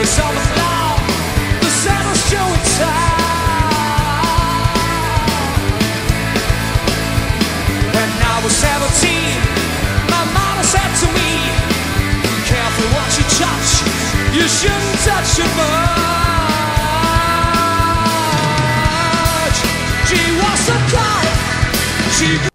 It's all the law, the saddle's showing time. When I was 17, my mama said to me, careful what you touch, you shouldn't touch it much. She was a girl, she